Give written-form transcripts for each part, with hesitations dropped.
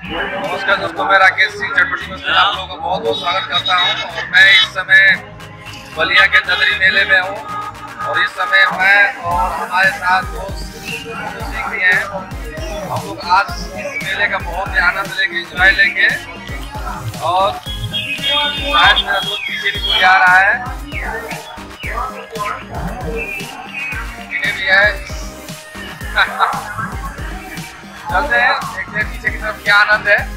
नमस्कार दोस्तों, मैं राकेश सिंह चटपटी में आप लोगों का बहुत बहुत स्वागत करता हूं। और मैं इस समय बलिया के नगरी मेले में हूं और इस समय मैं और हमारे साथ दोस्त सिंह भी हैं। हम लोग आज इस मेले का बहुत ही आनंद लेंगे, एंजॉय लेंगे। और शायद मेरा दोस्त पीछे भी कोई आ रहा है, ये भी है। चलते हैं, देखते हैं पीछे की तरफ क्या आनंद है।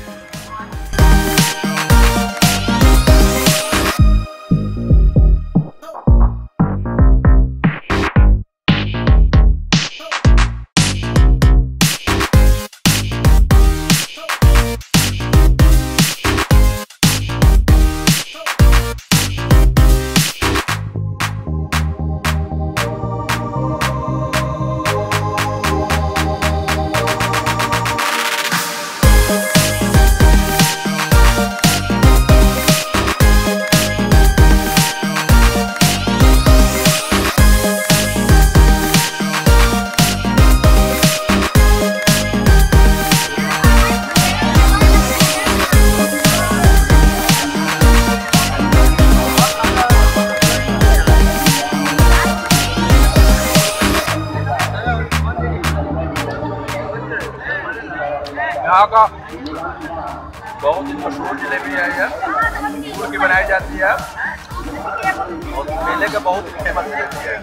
यहाँ का बहुत ही मशहूर जलेबी है, यह गुड़ की बनाई जाती है और मेले का बहुत ही फेमस जलेबी है।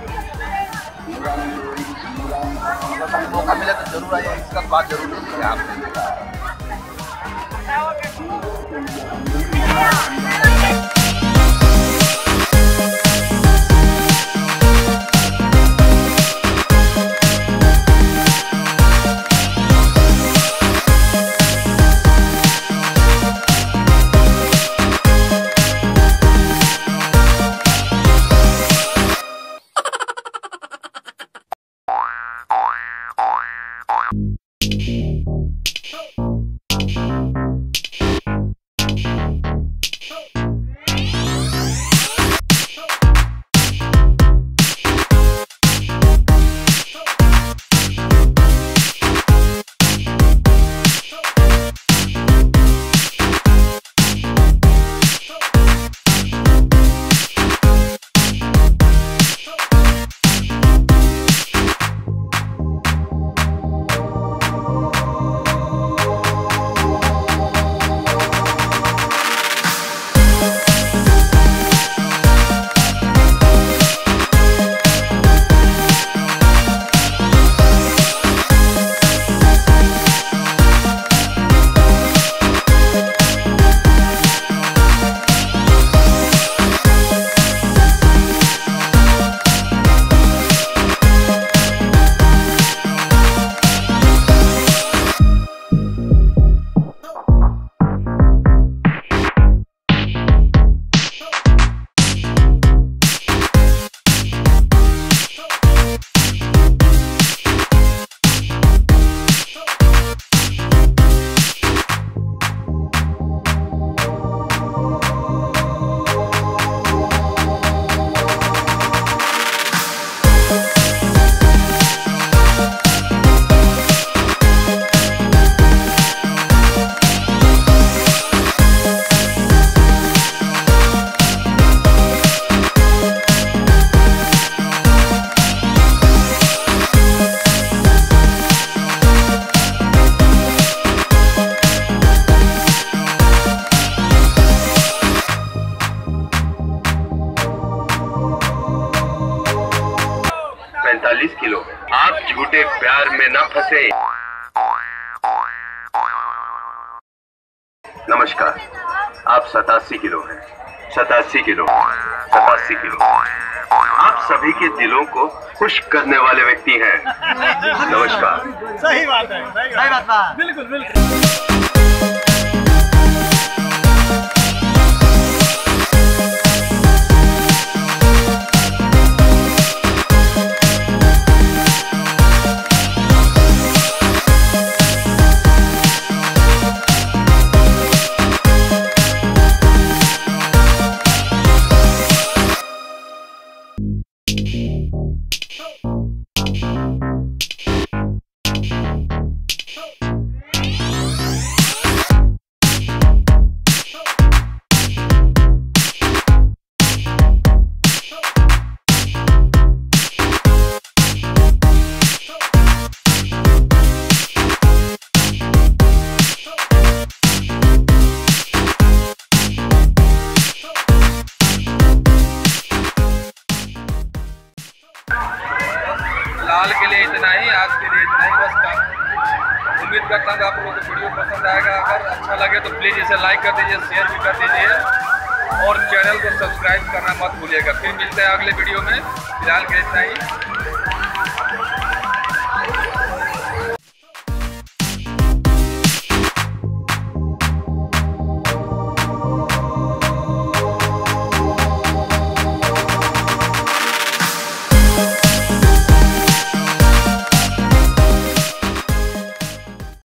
अगर कभी मौका मिले तो जरूर आइए, इसका स्वाद जरूर लीजिए आप। किलो आप झूठे प्यार में न फंसे। नमस्कार, आप 87 किलो हैं। 87 किलो, 87 किलो। आप सभी के दिलों को खुश करने वाले व्यक्ति हैं। नमस्कार। सही बात है, सही बात, बिल्कुल बिल्कुल। उम्मीद करता हूँ कि आप लोगों को वीडियो पसंद आएगा। अगर अच्छा लगे तो प्लीज़ इसे लाइक कर दीजिए, शेयर भी कर दीजिए और चैनल को सब्सक्राइब करना मत भूलिएगा। फिर मिलते हैं अगले वीडियो में, फिलहाल के इतना ही।